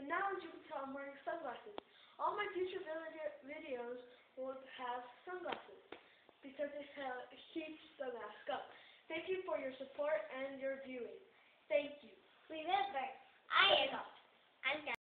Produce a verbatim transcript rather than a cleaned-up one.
but now as you can tell, I'm wearing sunglasses. All my future vid- videos will have sunglasses because it uh, keeps the mask up. Thank you for your support and your viewing. Thank you. Remember, I am